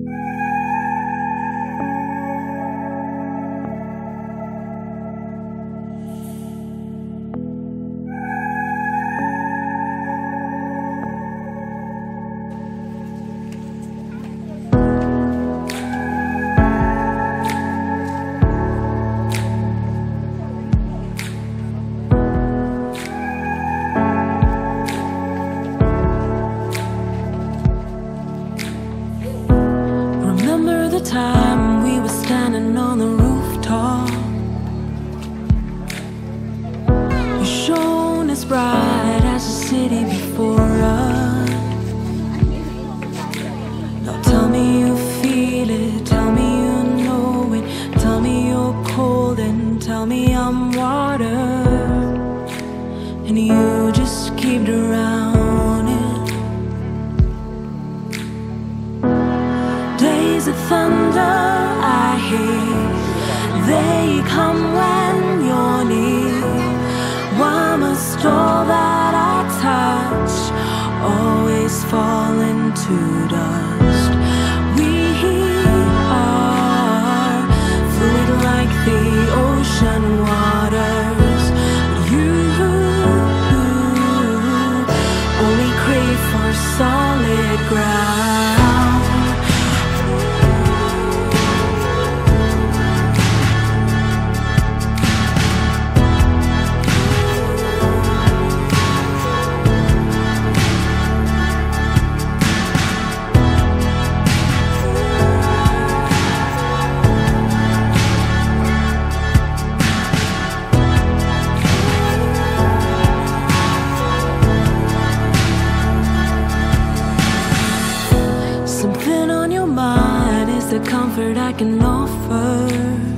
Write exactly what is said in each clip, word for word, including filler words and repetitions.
The time we were standing on the rooftop, you shone as bright as the city before us. Now tell me you feel it, tell me you know it, tell me you're cold and tell me I'm water, and you just keep drowning. Days of thunder I hear, they come when you're near. Why must all that I touch always fall into dust? We are fluid like the ocean waters, but you only crave for solid ground. Something on your mind is the comfort I can offer.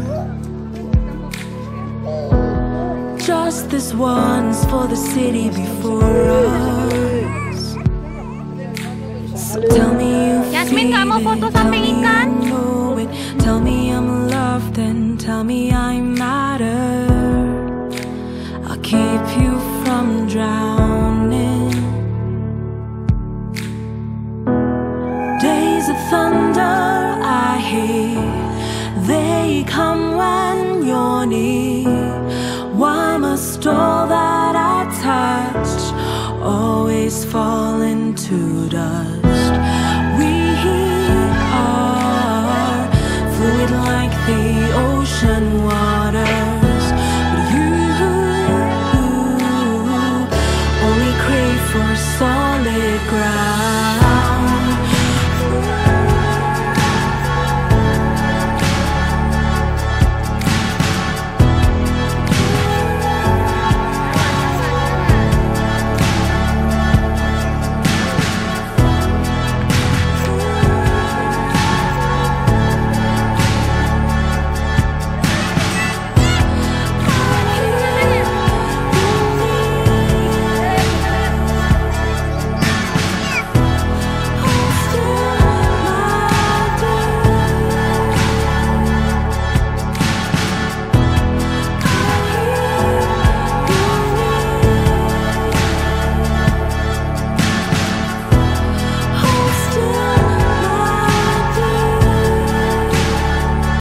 Just this once for the city before us. So tell me you Yasmin, feel kamu foto it, sa tell me pengikan? you know it, tell me I'm loved and tell me I matter. I'll keep you from drowning. Days of thunder I hear, they come when you're near. Why must all that I touch always fall into dust?